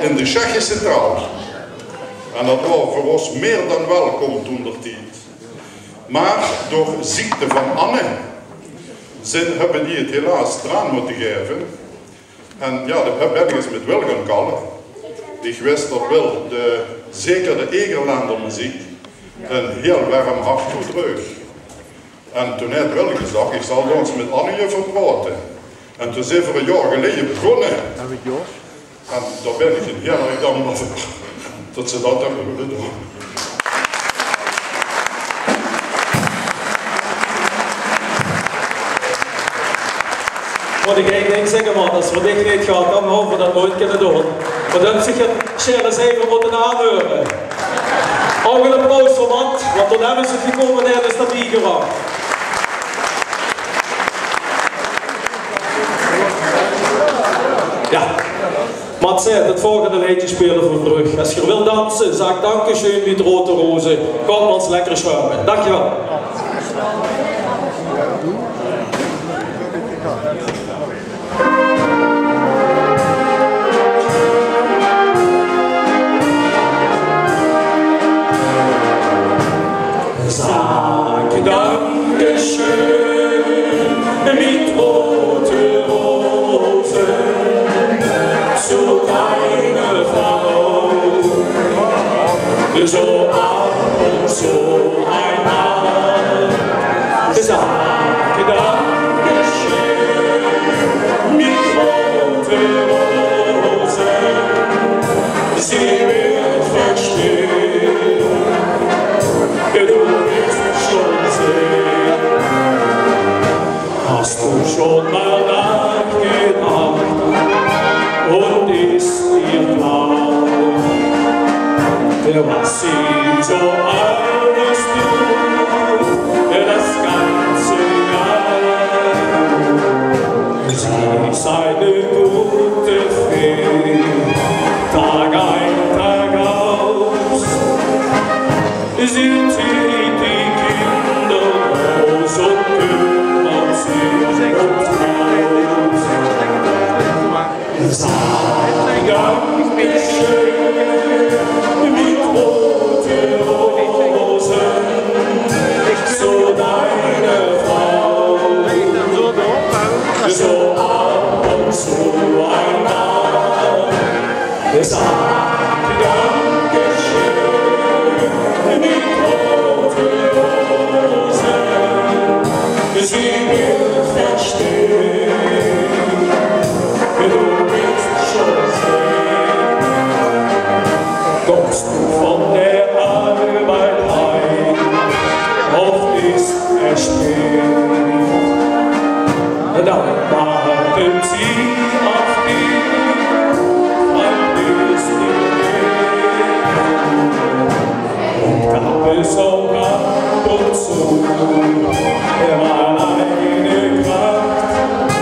in de Tsjechische taal. En dat was voor ons meer dan welkom toen der tijd. Maar door ziekte van Anne hebben die het helaas eraan moeten geven. En ja, dat ben ik eens met Wil gaan kallen. Ik wist dat Wil, zeker de Egerlander muziek, een heel warm hart toe terug. En toen heeft Wil gezegd, ik zal ons met Anne verpraten. En toen zijn we een jaar geleden begonnen. En daar ben ik heel erg dankbaar voor, dat ze dat hebben willen doen. Wat ik eigenlijk zeggen, man, als we dit niet gaat, dan hopen we dat nooit kunnen doen. Maar dan zich het Sherris even moeten aanhoren. Ook een applaus voor Matt, want toen hebben ze het gekomen en is dat niet gewacht. Ja, Matt zei het volgende liedje spelen voor terug. Als je wil dansen, zeg dankeschön met Rode Rozen. Kom ons lekker schuimen. Dankjewel. Sag Dankeschön mit roten Rosen zu deiner Frau, so ab und zu einmal. Sag Dankeschön mit roten Rosen, sie wird verstehen. Du wirst schon sehen. Hast du schon mal nachgedacht und ist dir klar, was sie so alles tut, das ganze Jahr? Sie ist eine gute Fee, Tag ein, Tag aus. Sie zieht die Kinder groß und kümmert sich ums Haus. Sag Dankeschön mit roten Rosen zu deiner Frau, so ab und zu einmal. Sag Dankeschön mit roten Rosen, sie wird verstehen, du wirst schon sehen. Kommst du von der Arbeit heim, oft ist es spät, dann warten sie auf dich, ein bisschen mehr. Gab es auch ab und zu mal eine Kraft,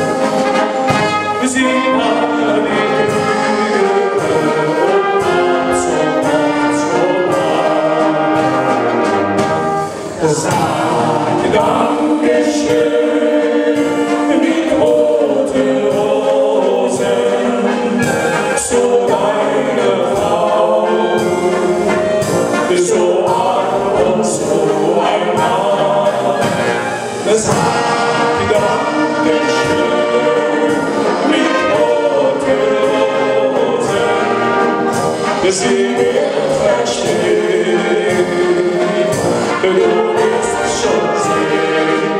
sie hat die Kühe und hat so vorbei. Sag Dankeschön mit roten Rosen zu deiner Frau, so ab und zu einmal. Sag Dankeschön mit roten Rosen, sie wird verstehen, du wirst schon sehen.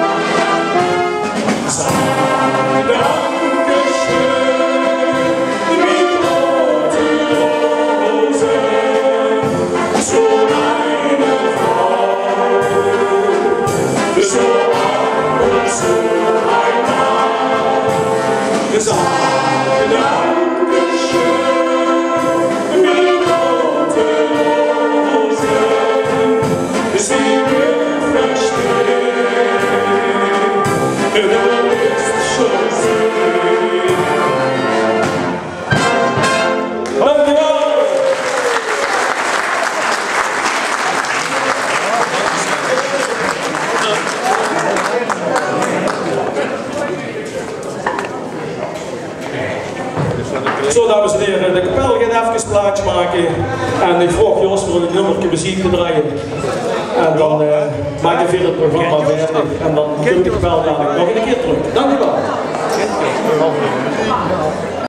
Sag Dankeschön mit roten Rosen zu deiner Frau, so ab und zu einmal. Sag Dankeschön mit roten Rosen. even een plaatje maken. En ik vroeg Jos voor een nummertje muziek te draaien. En dan maak ik weer het programma verder. En dan kom ik wel dadelijk nog een keer terug. Dank u wel.